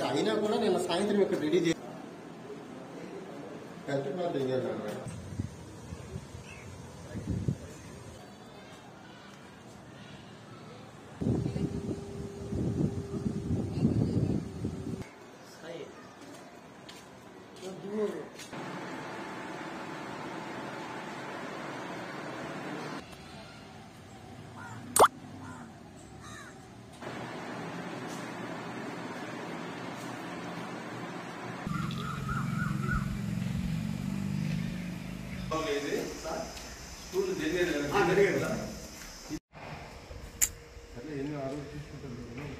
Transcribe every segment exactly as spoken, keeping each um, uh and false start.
అయినా కూడా నేను సాయంత్రం ఇక్కడ రెడీ చేసి స్కూల్ జరిగేది జరిగేది అట్లా ఎన్ని ఆలోచించుకుంటుంది.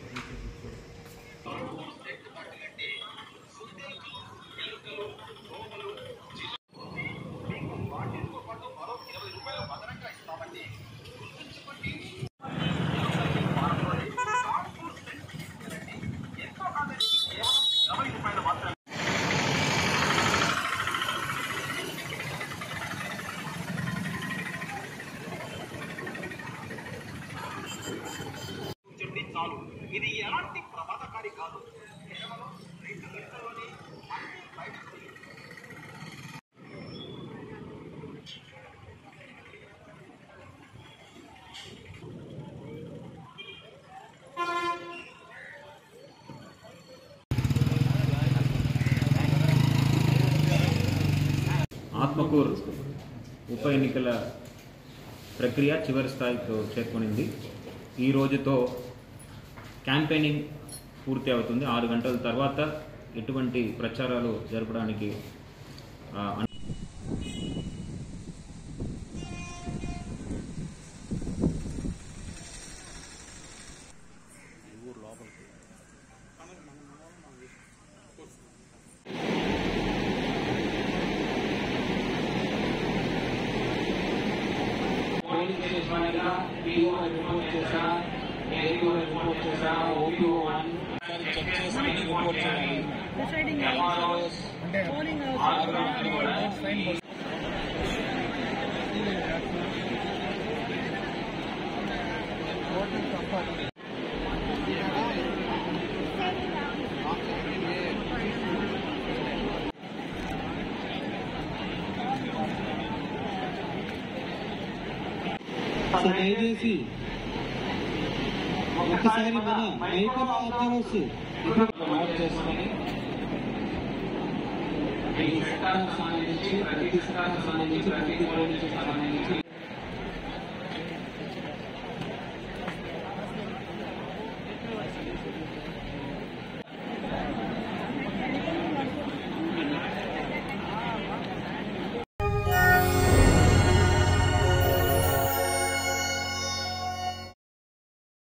ఇది ఎలాంటి ప్రమాదకారి కాదు, కేవలం రెండు గంటల్లోనే అన్ని బయటకు. ఆత్మకూరు ఉప ఎన్నికల ప్రక్రియ చివరి స్థాయికి చేరుకునింది. ఈ రోజుతో క్యాంపెయినింగ్ పూర్తి అవుతుంది. ఆరు గంటల తర్వాత ఎటువంటి ప్రచారాలు జరపడానికి దయచేసి ఒకసారి మన మైకల్ అబ్జర్వర్స్ నోట్ చేసుకొని ఈ సెక్టార్కి సంబంధించి ప్రతి సెక్టార్కి సంబంధించి ప్రతి పోలీసు సంబంధించి